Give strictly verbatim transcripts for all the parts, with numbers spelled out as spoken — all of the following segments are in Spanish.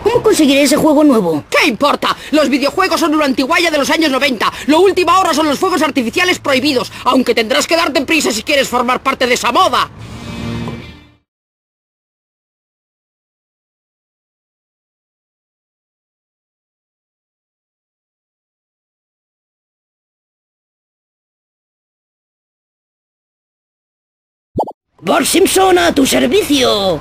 ¿Cómo conseguiré ese juego nuevo? ¿Qué importa? Los videojuegos son una antigualla de los años noventa. Lo último ahora son los fuegos artificiales prohibidos, aunque tendrás que darte prisa si quieres formar parte de esa moda. Bart Simpson, a tu servicio.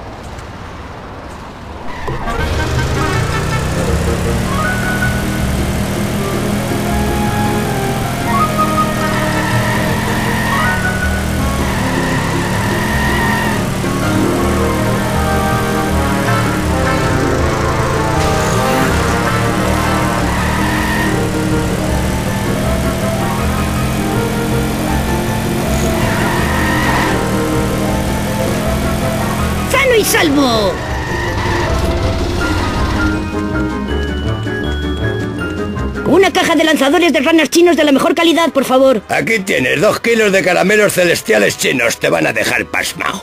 ¡Y salvo! Una caja de lanzadores de ranas chinos de la mejor calidad, por favor. Aquí tienes dos kilos de caramelos celestiales chinos. Te van a dejar pasmao.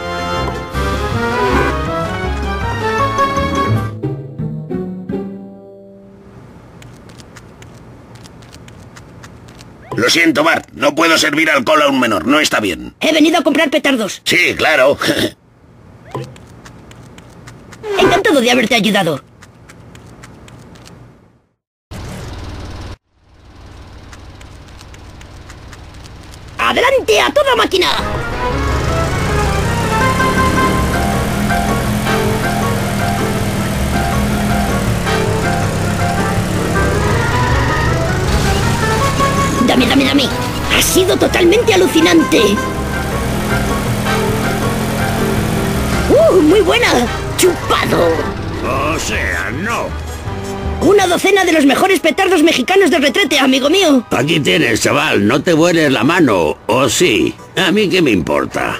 Lo siento, Bart. No puedo servir alcohol a un menor. No está bien. He venido a comprar petardos. Sí, claro. Encantado de haberte ayudado. ¡Adelante a toda máquina! Dame, dame, dame. Ha sido totalmente alucinante. ¡Uh, muy buena! ¡Chupado! O sea, no. Una docena de los mejores petardos mexicanos de retrete, amigo mío. Aquí tienes, chaval. No te vueles la mano. ¿O sí? ¿A mí qué me importa?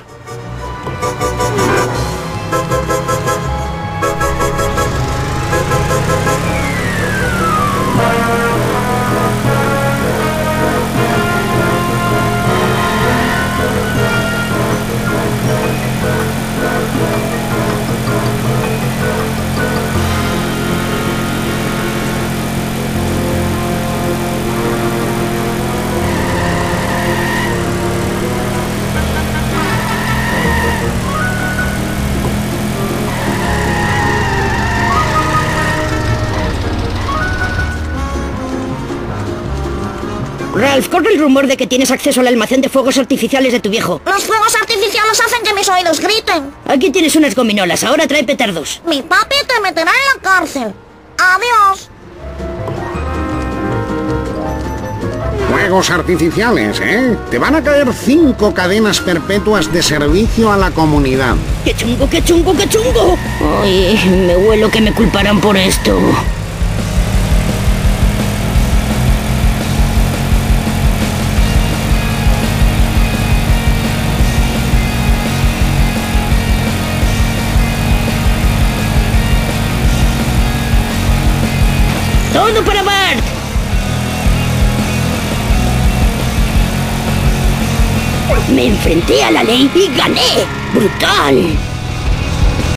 Ralph, corre el rumor de que tienes acceso al almacén de fuegos artificiales de tu viejo. Los fuegos artificiales hacen que mis oídos griten. Aquí tienes unas gominolas, ahora trae petardos. Mi papi te meterá en la cárcel. Adiós. Fuegos artificiales, ¿eh? Te van a caer cinco cadenas perpetuas de servicio a la comunidad. ¡Qué chungo, qué chungo, qué chungo! Ay, me huelo que me culparán por esto. ¡Todo para Bart! Me enfrenté a la ley y gané. ¡Brutal!